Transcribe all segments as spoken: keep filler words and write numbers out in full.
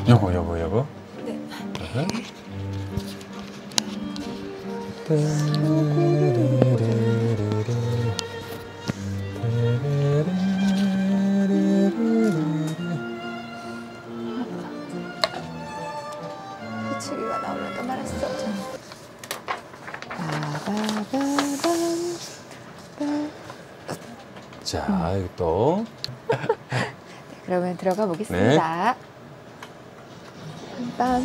요거 요거 요거. 네. 네. 호치기가 나오려다 말았어. 자, 이거 또. 네, 그러면 들어가 보겠습니다. 빰빰빰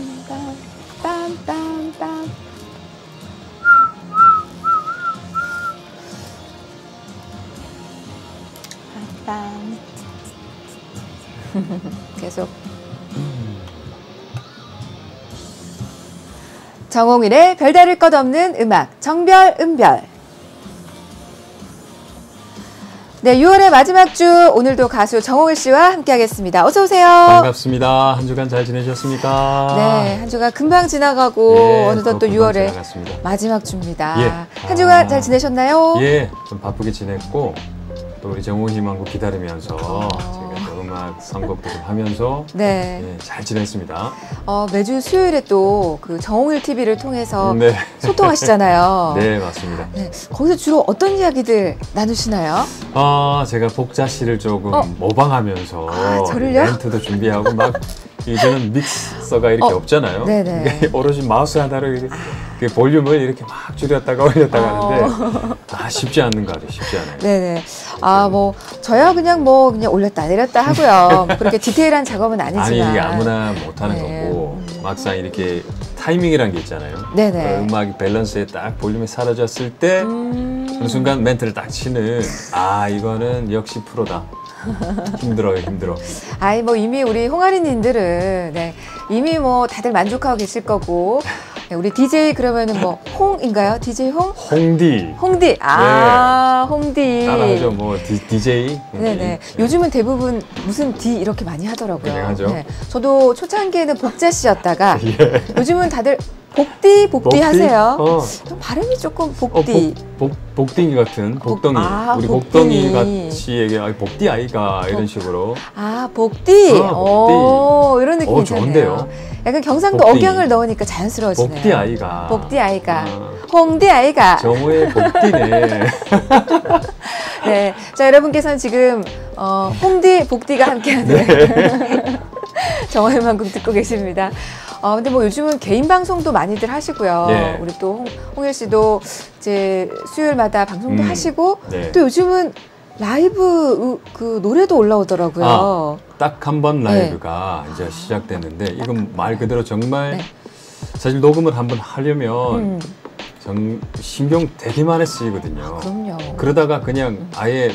빰빰빰. 빰빰. 계속. 정홍일의 별다를 것 없는 음악 정별 은별. 네, 유월의 마지막 주 오늘도 가수 정홍일 씨와 함께하겠습니다. 어서 오세요. 반갑습니다. 한 주간 잘 지내셨습니까? 네, 한 주간 금방 지나가고 예, 어느덧 또 유월의 지나갔습니다. 마지막 주입니다. 예. 한 주간 아, 잘 지내셨나요? 예, 좀 바쁘게 지냈고 또 우리 정홍일 님하고 기다리면서 어. 제가 또 음악 선곡도 좀 하면서 네. 예, 잘 지냈습니다. 어, 매주 수요일에 또 그 정홍일 티비를 통해서 네. 소통하시잖아요. 네, 맞습니다. 네, 거기서 주로 어떤 이야기들 나누시나요? 아, 제가 복자 씨를 조금 어. 모방하면서 아, 저를요? 멘트도 준비하고 막 이제는 믹서가 이렇게 어, 없잖아요. 네네. 이게 오로지 마우스 하나로 이렇게 그 볼륨을 이렇게 막 줄였다가 올렸다가 어. 하는데 아, 쉽지 않는 거 같아요. 쉽지 않아요. 네네. 아, 뭐 저야 그냥 뭐 그냥 올렸다 내렸다 하고요. 뭐 그렇게 디테일한 작업은 아니지만. 아니, 이게 아무나 못하는 네. 거고 막상 이렇게 타이밍이란 게 있잖아요. 네네. 그 음악이 밸런스에 딱 볼륨이 사라졌을 때 음... 어느 순간 멘트를 딱 치는 아, 이거는 역시 프로다. 힘들어요, 힘들어. 아이 뭐 이미 우리 홍아리님들은 네, 이미 뭐 다들 만족하고 계실 거고 네, 우리 디제이 그러면은 뭐 홍인가요? 디제이 홍? 홍디. 홍디. 아, 홍디. 따라하죠, 뭐 디, 디제이. 네네. 네. 요즘은 대부분 무슨 디 이렇게 많이 하더라고요. 그냥 하죠. 네. 저도 초창기에는 복자 씨였다가 예. 요즘은 다들 복디, 복디, 복디? 하세요. 어. 좀 발음이 조금 어, 복디. 복, 복, 복딩이 같은 복덩이. 아, 우리 복딩이. 복덩이 같이 얘기, 아, 복디 아이가 이런 복- 식으로. 아, 복디. 아, 복디. 오, 이런 느낌이 어, 좋은데요. 약간 경상도 복디. 억양을 넣으니까 자연스러워지네요. 복디 아이가. 복디 아이가. 어. 홍디 아이가. 정호의 복디네. 네. 자, 여러분께서는 지금, 어, 홍디, 복디가 함께하는 네. 정호의 만국 듣고 계십니다. 어, 근데 뭐 요즘은 개인 방송도 많이들 하시고요. 예. 우리 또 홍, 홍일 씨도 이제 수요일마다 방송도 음. 하시고 네. 또 요즘은 라이브 으, 그 노래도 올라오더라고요. 아, 딱 한 번 네. 라이브가 이제 시작됐는데 이건 말 그대로 정말 네. 사실 녹음을 한번 하려면 음, 정, 신경 되게 많이 쓰이거든요. 그럼요. 그러다가 그냥 아예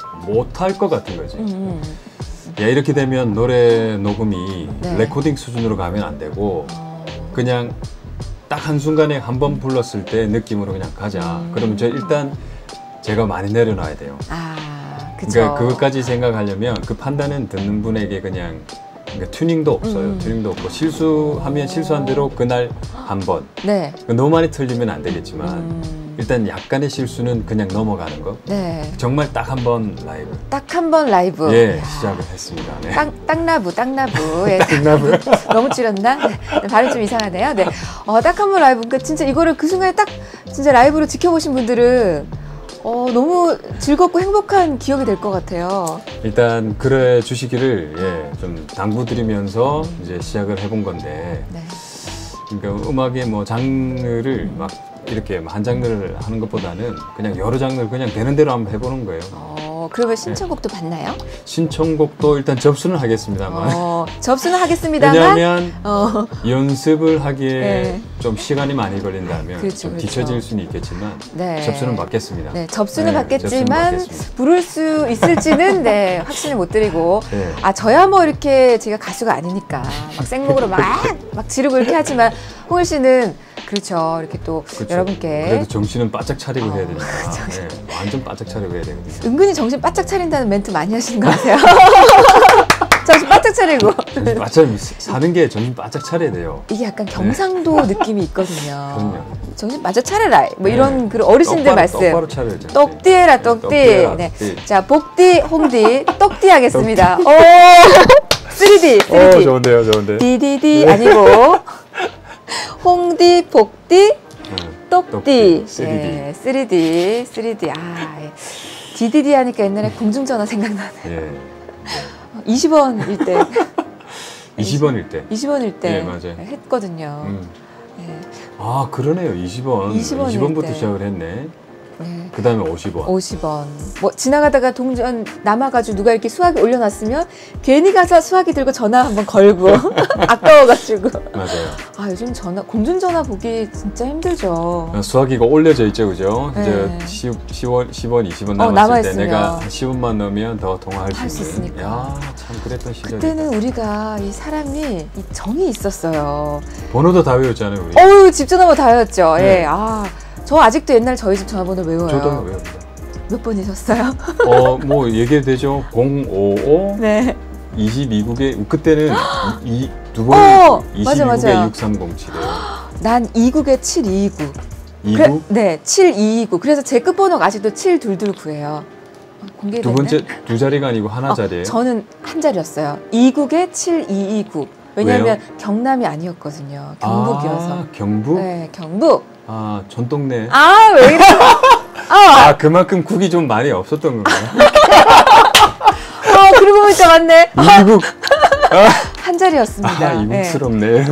못할 것 같은 거지. 음, 음. 야, 이렇게 되면 노래 녹음이 네. 레코딩 수준으로 가면 안 되고 어, 그냥 딱 한순간에 한 번 불렀을 때 느낌으로 그냥 가자. 음. 그러면 저 일단 제가 많이 내려놔야 돼요. 아, 그쵸. 그러니까 그것까지 생각하려면 그 판단은 듣는 분에게 그냥 그러니까 튜닝도 없어요. 음. 튜닝도 없고 실수하면 실수한 대로 그날 한 번. 네. 너무 많이 틀리면 안 되겠지만 음, 일단 약간의 실수는 그냥 넘어가는 거. 네. 정말 딱 한 번 라이브. 딱 한 번 라이브. 예, 이야. 시작을 했습니다. 네. 땅, 땅나부, 땅나부. 예. 끝나고요. 너무 줄였나? 네. 발음 좀 이상하네요. 네. 어, 딱 한 번 라이브. 그러니까 진짜 이거를 그 순간에 딱 진짜 라이브로 지켜보신 분들은 어, 너무 즐겁고 행복한 기억이 될 것 같아요. 일단 그래 주시기를 예, 좀 당부드리면서 이제 시작을 해본 건데 네. 그러니까 음악의 뭐 장르를 막 이렇게 한 장르를 하는 것보다는 그냥 여러 장르를 그냥 되는 대로 한번 해보는 거예요. 어, 그러면 신청곡도 받나요? 신청곡도 일단 접수는 하겠습니다만 어, 접수는 하겠습니다만. 왜냐하면 어, 연습을 하기에 네. 좀 시간이 많이 걸린다면 그렇죠, 좀 그렇죠. 뒤처질 수는 있겠지만 네. 접수는 받겠습니다. 네, 접수는 네, 받겠지만 접수는 받겠습니다. 부를 수 있을지는 네, 확신을 못 드리고 네. 아 저야 뭐 이렇게 제가 가수가 아니니까 막 생목으로 막 막 지르고 이렇게 하지만 홍일 씨는 그렇죠 이렇게 또 그렇죠. 여러분께 그래도 정신은 바짝 차리고 어, 해야 되니까 네, 완전 바짝 차리고 해야 되거든요. 은근히 정신 바짝 차린다는 멘트 많이 하시는 거 아세요? 정신 바짝 차리고 정신 바짝 사는 게 정신 바짝 차려야 돼요. 이게 약간 경상도 느낌이 있거든요. 그럼요. 정신 바짝 차려라 뭐 네. 이런 그 어르신들 똑바로, 말씀. 똑바로 차려야죠. 똑띠해라 똑띠. 똑띠해라, 네. 똑띠. 자 복띠 홍띠 똑띠 하겠습니다. 오 쓰리디, 어, 쓰리디. 좋은데요, 좋은데. 디디디 아니고 홍디, 복디, 응. 똑디. 똑디, 쓰리디. 예, 쓰리디, 쓰리디. 아, 예. 디디디 하니까 옛날에 공중전화 생각나네. 예. 이십 원일 때. 이십 원일 때. 이십 원일 때 예, 맞아요. 했거든요. 음. 예. 아, 그러네요. 이십 원. 이십 원일 이십 원부터 때. 시작을 했네. 네. 그 다음에 오십 원. 오십 원. 뭐 지나가다가 동전 남아가지고 누가 이렇게 수화기 올려놨으면 괜히 가서 수화기 들고 전화 한번 걸고 아까워가지고. 맞아요. 아 요즘 전화 공중전화 보기 진짜 힘들죠. 수화기가 올려져 있죠, 그죠? 네. 이제 십 원, 십 원, 이십 원 어, 남았을 때 남아있으면. 내가 한 십 원만 넣으면 더 통화할 할 수 수 있는. 있으니까. 야, 참 그랬던 시절이. 그때는 우리가 이 사람이 이 정이 있었어요. 번호도 다 외웠잖아요, 우리. 어우 집 전화번호 다였죠. 네. 예. 아. 저 아직도 옛날 저희 집 전화번호 외워요. 저도 외웁니다. 몇 번이셨어요? 어, 뭐 얘기해도 되죠. 공오오 네. 이십이국에 그때는 이, 두 번, 어, 맞아, 이십이국에 맞아. 육삼공칠이에요. 난 이국에 칠이이구. 이국 그래, 네, 칠이이구. 그래서 제 끝번호가 아직도 칠이이구예요. 공개됐네. 두 번째 두 자리가 아니고 하나 어, 자리예요. 저는 한 자리였어요. 이국에 칠이이구. 왜냐하면 경남이 아니었거든요. 경북이어서. 아, 경북? 네, 경북. 아, 전동네. 아, 왜 이래? 아, 아, 그만큼 국이 좀 많이 없었던 건가요? 아, 그러고 보니까 맞네. 이국. 한 자리였습니다. 아, 네. 이국스럽네.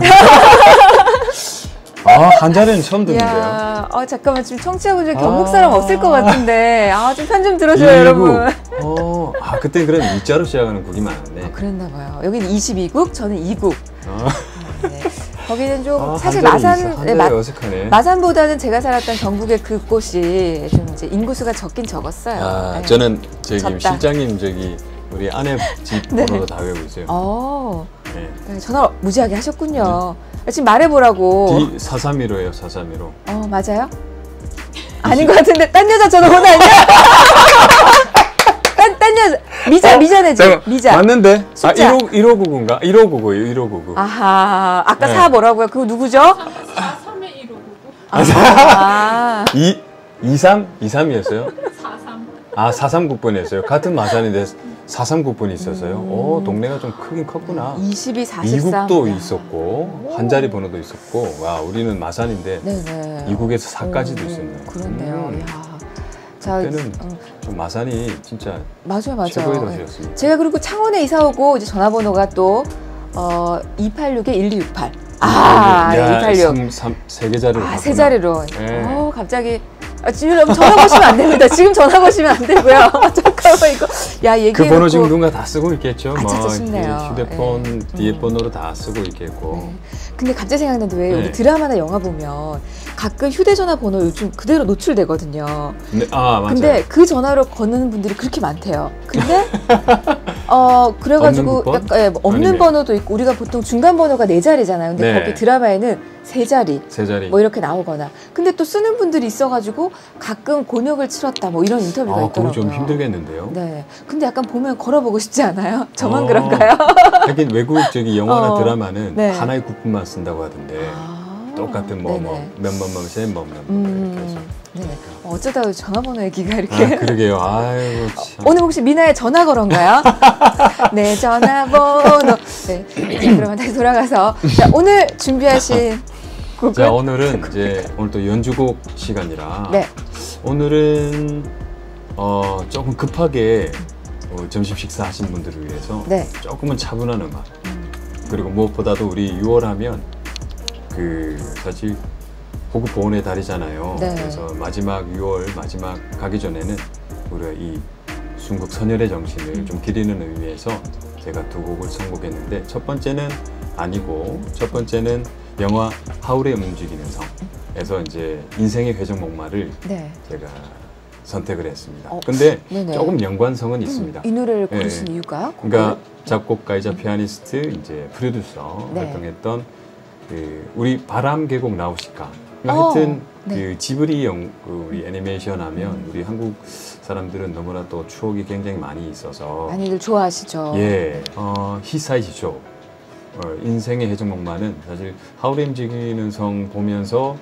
아, 한 자리는 처음 듣는데요. 야, 어, 잠깐만 지금 청취자분들 아. 경북 사람 없을 것 같은데, 아, 좀 편 좀 들어줘요, 이국. 여러분. 어, 아, 그때 그럼 이자로 시작하는 국이 많았네. 아, 그랬나 봐요. 여기는 이십이국, 저는 이국. 아, 네. 거기는 좀 아, 사실 한 자리 마산, 있어. 한 네, 자리 마, 어색하네. 마산보다는 제가 살았던 경북의 그 곳이 좀 이제 인구수가 적긴 적었어요. 아, 네. 저는 저기 졌다. 실장님 저기 우리 아내 집 네. 번호도 다 외우고 있어요. 어, 네. 네, 전화 무지하게 하셨군요. 지금 말해보라고. D 사삼일오예요, 사삼일오. 어, 맞아요? 아닌 것 같은데, 딴 여자 전화번호 아니야? 딴, 딴 여자, 미자, 어? 미자네지? 잠깐, 미자. 맞는데? 아, 숫자. 일오구구인가? 일오구구예요, 일오구구. 아하, 아까 네. 사 뭐라고요? 그거 누구죠? 사삼에 일오구구 아, 이, 이삼? 이삼이었어요? 사삼 아, 사삼국번이었어요. 같은 마산인데 사삼국번이 있었어요. 음. 오, 동네가 좀 크긴 컸구나. 이십이, 사십삼. 이국도 야. 있었고, 한 자리 번호도 있었고, 와, 우리는 마산인데, 네네. 이국에서 사까지도 오, 있었네요. 그렇네요. 음. 야. 자, 그때는 음, 좀 마산이 진짜 맞아요, 맞아요. 최고의 도시였습니다. 제가 그리고 창원에 이사 오고 이제 전화번호가 또 어, 이팔육에 일이육팔. 아, 야, 이팔육. 삼, 삼, 세개 자리로 아, 세 갔구나. 자리로. 네. 어, 갑자기. 아, 지금 여러분 전화 거시면 안 됩니다. 지금 전화 거시면 안 되고요. 잠깐만 이거. 야, 얘기해 그 번호 놓고. 지금 누군가 다 쓰고 있겠죠. 아, 뭐 진짜 쉽네요. 이렇게 휴대폰 네. 뒤에 음. 번호로 다 쓰고 있겠고. 네. 근데 갑자기 생각났는데 왜 네. 우리 드라마나 영화 보면 가끔 휴대전화 번호 요즘 그대로 노출되거든요. 근데, 아, 맞아요. 근데 그 전화로 거는 분들이 그렇게 많대요. 근데 어 그래가지고 없는 국번? 약간 예, 뭐 없는 아니면? 번호도 있고 우리가 보통 중간 번호가 네 자리잖아요. 근데 네. 거기 드라마에는 세 자리 세 자리. 뭐 이렇게 나오거나. 근데 또 쓰는 분들이 있어가지고 가끔 곤욕을 치렀다 뭐 이런 인터뷰가 아, 있더라고요. 그거 좀 힘들겠는데요. 네. 근데 약간 보면 걸어보고 싶지 않아요? 저만 어. 그런가요? 하긴 외국 저기 영화나 어. 드라마는 네. 하나의 국분만 쓴다고 하던데 아, 똑같은 뭐 네네. 뭐 몇번만 셋번만 이렇게 해서. 음, 네. 어쩌다 전화번호 얘기가 아, 이렇게. 그러게요. 아이고 참. 오늘 혹시 미나의 전화 걸은가요? 네, 전화번호. 네. 자, 그러면 다시 돌아가서. 자, 오늘 준비하신 곡은? 자, 오늘은 이제 오늘 또 연주곡 시간이라 네. 오늘은 어, 조금 급하게 어, 점심 식사하신 분들을 위해서 네. 조금은 차분한 음악, 그리고 무엇보다도 우리 유월 하면 그 사실 고급 보온의 달이잖아요. 네. 그래서 마지막 유월 마지막 가기 전에는 우리가 이 순국 선열의 정신을 좀 기리는 의미에서 제가 두 곡을 선곡했는데, 첫 번째는 아니고 첫 번째는 영화 하울의 움직이는 성에서 이제 인생의 회전 목마를 네. 제가 선택을 했습니다. 어, 근데 네네. 조금 연관성은 있습니다. 이 노래를 네. 고르신 이유가? 그러니까 작곡가이자 피아니스트, 이제 프로듀서 네. 활동했던 그 우리 바람 계곡 나우시카. 그러니까 어, 하여튼 네. 그 지브리 영, 그 우리 애니메이션 하면 우리 한국 사람들은 너무나 또 추억이 굉장히 많이 있어서 많이들 좋아하시죠? 예, 어, 히사이시죠. 어, 인생의 해적목마는 사실 하울의 움직이는 성 보면서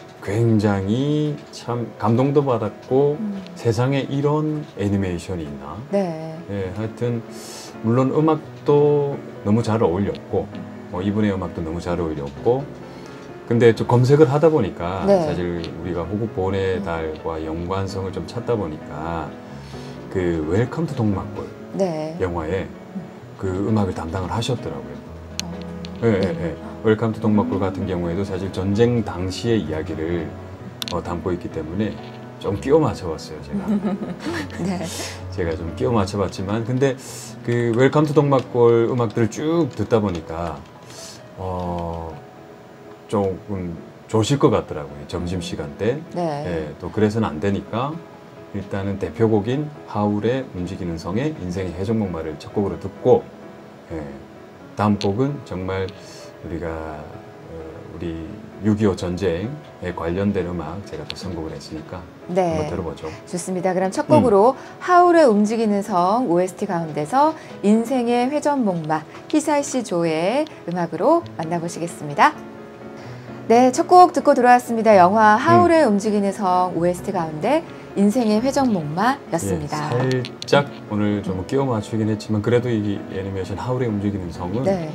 굉장히 참 감동도 받았고 세상에 이런 애니메이션이 있나? 네. 예, 하여튼 물론 음악도 음악도 너무 잘 어울렸고 뭐 이분의 음악도 너무 잘 어울렸고 근데 좀 검색을 하다 보니까 네. 사실 우리가 호국 보훈의 달과 연관성을 좀 찾다 보니까 그 웰컴 투 동막골 네. 영화에 그 음악을 담당을 하셨더라고요. 어, 예, 예, 네. 예. 웰컴 투 동막골 같은 경우에도 사실 전쟁 당시의 이야기를 어, 담고 있기 때문에 좀 끼워 맞춰봤어요, 제가. 네. 제가 좀 끼워 맞춰봤지만 근데 그 웰컴 투 동막골 음악들을 쭉 듣다 보니까 어, 조금 좋으실 것 같더라고요. 점심시간 때. 네. 예, 또 그래서는 안 되니까 일단은 대표곡인 하울의 움직이는 성의 인생의 해적목마를 첫 곡으로 듣고 예, 다음 곡은 정말 우리가 어, 우리 육이오 전쟁에 관련된 음악 제가 또 선곡을 했으니까 네. 한번 들어보죠. 좋습니다. 그럼 첫 곡으로 음. 하울의 움직이는 성 오에스티 가운데서 인생의 회전목마 히사이시 조의 음악으로 만나보시겠습니다. 네, 첫 곡 듣고 들어왔습니다. 영화 하울의 음. 움직이는 성 오에스티 가운데 인생의 회전목마였습니다. 예, 살짝 오늘 좀 끼워 맞추긴 했지만 그래도 이 애니메이션 하울의 움직이는 성은 네.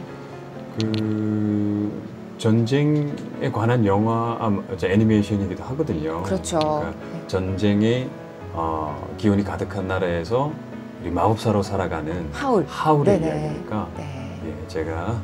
그 전쟁에 관한 영화 아, 저 애니메이션이기도 하거든요. 그렇죠. 그러니까 네. 전쟁의 어, 기운이 가득한 나라에서 우리 마법사로 살아가는 하울. 하울의 네네. 이야기니까 네. 예, 제가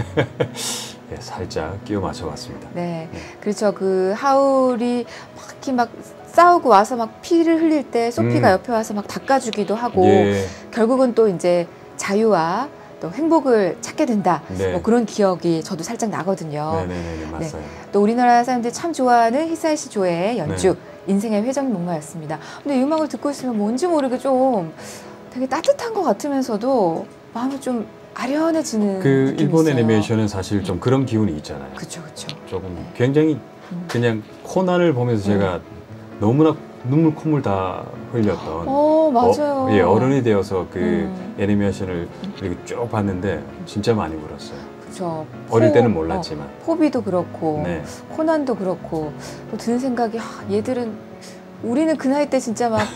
예, 살짝 끼워 맞춰봤습니다. 네. 그렇죠. 그 하울이 막 이렇게 막 싸우고 와서 막 피를 흘릴 때 소피가 음. 옆에 와서 막 닦아주기도 하고 예, 결국은 또 이제 자유와 또 행복을 찾게 된다. 네. 뭐 그런 기억이 저도 살짝 나거든요. 네네네 맞아요. 또 우리나라 사람들이 참 좋아하는 히사이시 조의 연주 네. 인생의 회전목마였습니다. 근데 이 음악을 듣고 있으면 뭔지 모르게 좀 되게 따뜻한 것 같으면서도 마음이 좀 아련해지는 그 느낌이 일본 있어요. 애니메이션은 사실 좀 그런 기운이 있잖아요. 그렇죠, 그렇죠. 조금 네. 굉장히 음. 그냥 코난을 보면서 제가 너무나 눈물 콧물 다 흘렸던 어 맞아요. 어, 예, 어른이 되어서 그 음. 애니메이션을 이렇게 쭉 봤는데 진짜 많이 울었어요. 그렇죠. 어릴 포- 때는 몰랐지만. 어, 포비도 그렇고 네. 코난도 그렇고 또 드는 생각이 아, 얘들은 우리는 그 나이 때 진짜 막,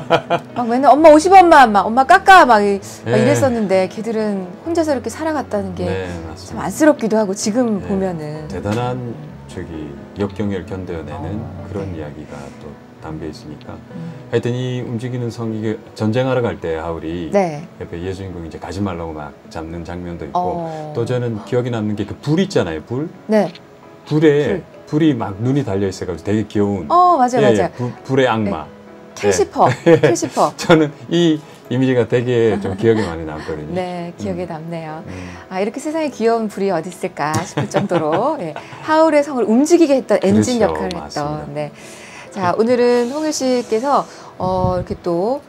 막 맨날 엄마 오십 원만 막 엄마 깎아 막, 이- 막 네. 이랬었는데 걔들은 혼자서 이렇게 살아갔다는 게 네, 참 맞습니다. 안쓰럽기도 하고 지금 네. 보면은 대단한 저기 역경을 견뎌내는 어, 그런 네. 이야기가 또 담겨 있으니까 음. 하여튼 이 움직이는 성이 그 전쟁하러 갈 때 하울이 네. 옆에 여주인공이 이제 가지 말라고 막 잡는 장면도 있고 어. 또 저는 기억이 남는 게 그 불 있잖아요. 불 네. 불에 불이 막 눈이 달려 있어가지고 되게 귀여운 어 맞아요, 예, 맞아요. 예, 불, 불의 악마. 캐시퍼, 예. 캐시퍼. 저는 이 이미지가 되게 좀 기억에 많이 남거든요. 네, 기억에 음. 남네요. 음. 아 이렇게 세상에 귀여운 불이 어디 있을까 싶을 정도로 예, 하울의 성을 움직이게 했던 엔진 그렇죠, 역할을 맞습니다. 했던. 네. 자 오늘은 홍일 씨께서 어, 이렇게 또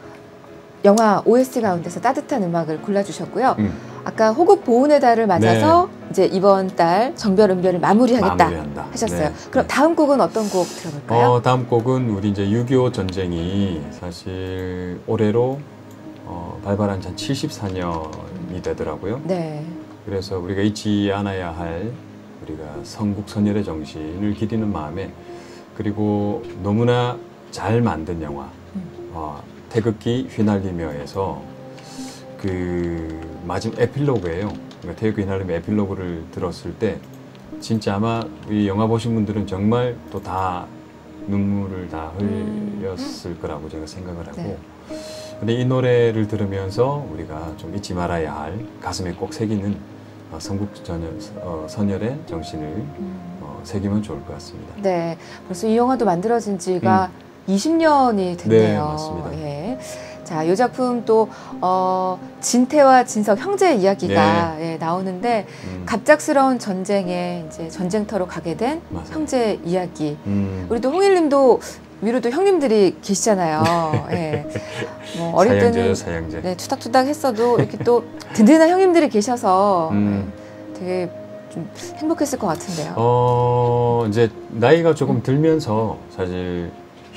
영화 오에스티 가운데서 따뜻한 음악을 골라주셨고요. 음, 아까 호국 보훈의 달을 맞아서 이제 이번 달 정별 은별을 마무리하겠다 마무리한다. 하셨어요. 네. 그럼 다음 곡은 어떤 곡 들어볼까요? 어, 다음 곡은 우리 이제 육이오 전쟁이 사실 올해로 어, 발발한 지 한 칠십사 년이 되더라고요. 네. 그래서 우리가 잊지 않아야 할 우리가 선국 선열의 정신을 기리는 마음에 그리고 너무나 잘 만든 영화 음. 어, 태극기 휘날리며에서 그 마지막 에필로그예요. 그러니까 태극기 휘날리며 에필로그를 들었을 때 진짜 아마 이 영화 보신 분들은 정말 또 다 눈물을 다 흘렸을 거라고 제가 생각을 하고 네. 근데 이 노래를 들으면서 우리가 좀 잊지 말아야 할 가슴에 꼭 새기는 어, 선국 전열, 어, 선열의 정신을 음. 어, 새기면 좋을 것 같습니다. 네, 벌써 이 영화도 만들어진 지가 이십 년이 됐네요. 네, 맞습니다. 예. 자, 이 작품 또 어, 진태와 진석 형제 이야기가 예, 나오는데 음, 갑작스러운 전쟁에 이제 전쟁터로 가게 된 맞아요. 형제 이야기. 음, 우리 또 홍일님도 위로 또 형님들이 계시잖아요. 예. 뭐 어릴 사형제죠, 때는 사형제. 네, 투닥투닥 했어도 이렇게 또 든든한 형님들이 계셔서 음. 예, 되게 좀 행복했을 것 같은데요. 어, 이제 나이가 조금 들면서 사실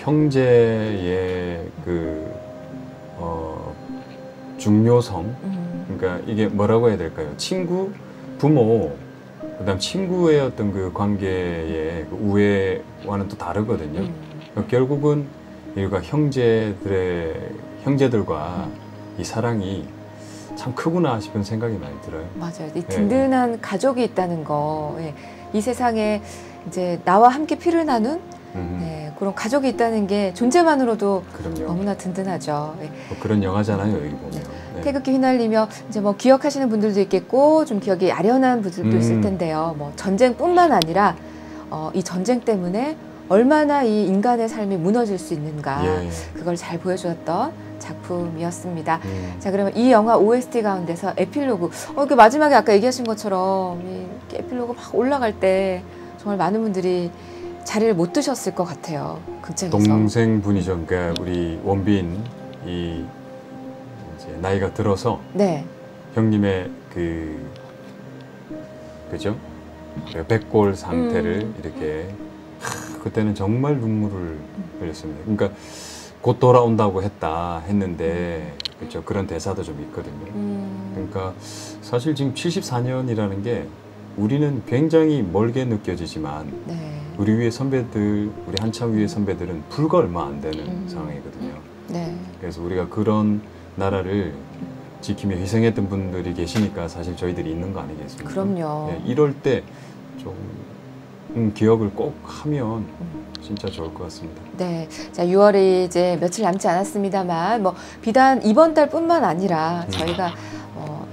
형제의 그 어, 중요성, 음. 그러니까 이게 뭐라고 해야 될까요? 친구, 부모, 그다음 친구의 어떤 그 관계의 그 우애와는 또 다르거든요. 음. 그러니까 결국은 이가 형제들의 형제들과 이 사랑이 참 크구나 싶은 생각이 많이 들어요. 맞아요. 이 든든한 네. 가족이 있다는 거, 예. 이 세상에 이제 나와 함께 피를 나눈 네, 그런 가족이 있다는 게 존재만으로도 그럼요. 너무나 든든하죠. 예. 뭐 그런 영화잖아요, 여기 보면. 네. 네. 태극기 휘날리며 이제 뭐 기억하시는 분들도 있겠고 좀 기억이 아련한 분들도 음. 있을 텐데요. 뭐 전쟁뿐만 아니라 어, 이 전쟁 때문에 얼마나 이 인간의 삶이 무너질 수 있는가 예. 그걸 잘 보여주었던 작품이었습니다. 음. 자, 그러면 이 영화 오에스티 가운데서 에필로그, 어, 그 마지막에 아까 얘기하신 것처럼 이 에필로그 막 올라갈 때 정말 많은 분들이 자리를 못 드셨을 것 같아요. 극장에서. 동생분이죠. 그러니까 우리 원빈 이 이제 나이가 들어서 네. 형님의 그 그죠? 백골 상태를 음. 이렇게 하, 그때는 정말 눈물을 흘렸습니다. 그러니까 곧 돌아온다고 했다 했는데 그렇죠. 그런 대사도 좀 있거든요. 음. 그러니까 사실 지금 칠십사 년이라는 게 우리는 굉장히 멀게 느껴지지만 네. 우리 위에 선배들, 우리 한참 위에 선배들은 불과 얼마 안 되는 음. 상황이거든요. 네. 그래서 우리가 그런 나라를 지키며 희생했던 분들이 계시니까 사실 저희들이 있는 거 아니겠습니까? 그럼요. 네, 이럴 때 좀 음, 기억을 꼭 하면 진짜 좋을 것 같습니다. 네, 자 유월이 이제 며칠 남지 않았습니다만 뭐 비단 이번 달뿐만 아니라 저희가 음. 어,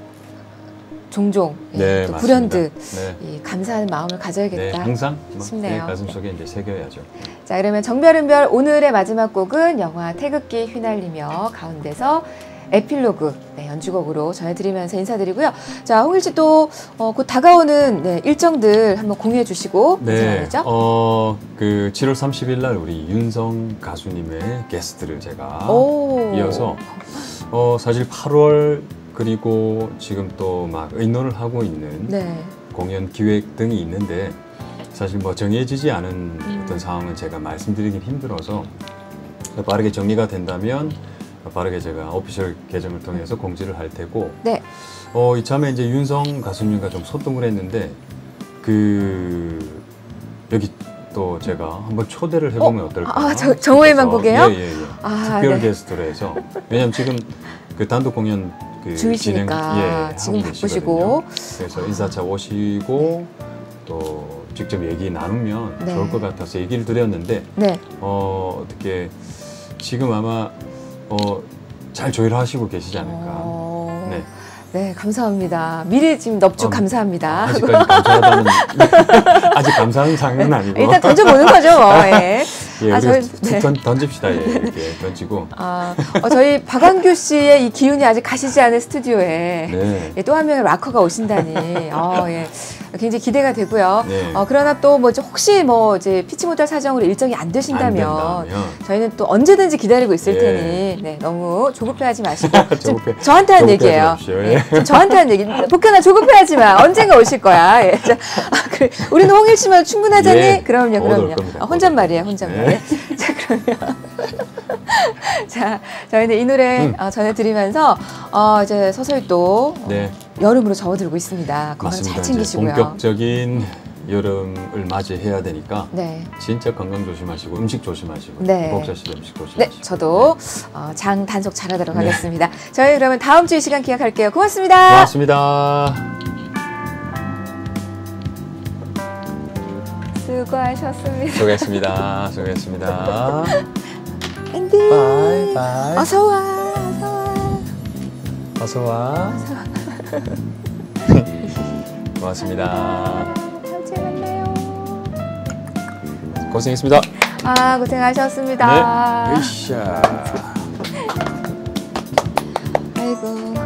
종종 네, 예, 또 불현듯 네. 이 감사하는 마음을 가져야겠다 네, 항상 싶네요. 네, 가슴속에 이제 새겨야죠. 자 그러면 정별은별 오늘의 마지막 곡은 영화 태극기 휘날리며 가운데서 에필로그 네, 연주곡으로 전해드리면서 인사드리고요. 자 홍일 씨 또 어, 곧 다가오는 네, 일정들 한번 공유해 주시고 네, 어, 그 칠월 삼십일 날 우리 윤성 가수님의 게스트를 제가 오. 이어서 어, 사실 팔월 그리고 지금 또 막 의논을 하고 있는 네. 공연 기획 등이 있는데 사실 뭐 정해지지 않은 음. 어떤 상황은 제가 말씀드리긴 힘들어서 빠르게 정리가 된다면 빠르게 제가 오피셜 계정을 통해서 공지를 할 테고 네. 어, 이참에 이제 윤성 가수님과 좀 소통을 했는데 그 여기 또 제가 한번 초대를 해보면 어? 어떨까? 아, 저, 정호일만 보게요? 예, 예, 예. 아, 특별 네. 게스트로 해서 왜냐면 지금 그 단독 공연 그 중이시니까 진행, 예, 지금 바쁘시고 그래서 인사차 오시고 또 직접 얘기 나누면 네. 좋을 것 같아서 얘기를 드렸는데 네. 어, 어떻게 지금 아마 어, 잘 조율 하시고 계시지 않을까. 어... 네. 네, 감사합니다. 미리 지금 넙죽 어, 감사합니다. 아직까지 감사하다는 아직 감사한 상은 아니고 일단 던져보는 거죠, 뭐. 예. 예, 아, 저희 네. 던, 던집시다. 예, 이렇게 던지고. 아, 어, 저희 박완규 씨의 이 기운이 아직 가시지 않은 스튜디오에 네. 예, 또 한 명의 락커가 오신다니, 어, 예, 굉장히 기대가 되고요. 네. 어, 그러나 또 뭐 혹시 뭐 이제 피치 못할 사정으로 일정이 안 되신다면 안 저희는 또 언제든지 기다리고 있을 예. 테니 네, 너무 조급해하지 마시고 조급해, 저한테 한 얘기예요. 예. 예, 저한테 한 얘기. 복현아 조급해하지 마. 언젠가 오실 거야. 예. 자, 아, 그래. 우리는 홍일 씨만 충분하잖니? 예. 그럼요, 그럼요. 아, 혼잣말이에요, 혼잣말. 네. 자, 그러면. 자, 저희는 이 노래 음. 어, 전해드리면서, 어, 이제 서서히 또 어, 네. 여름으로 접어들고 있습니다. 건강 잘 챙기시고요. 본격적인 여름을 맞이해야 되니까 네. 진짜 건강 조심하시고 음식 조심하시고 네. 복사실 음식 조심하시고 네, 저도 네. 어, 장 단속 잘하도록 네. 하겠습니다. 저희 그러면 다음 주 이 시간 기약할게요. 고맙습니다. 고맙습니다. 수고하셨습니다. 수고했습니다. 수고했습니다. 앤디. 바이 바이. 어서 와. 어서 와. 어서 와. 어서 와. 고맙습니다. 고생했습니다. 아, 고생하셨습니다. 네. 으쌰. 아이고.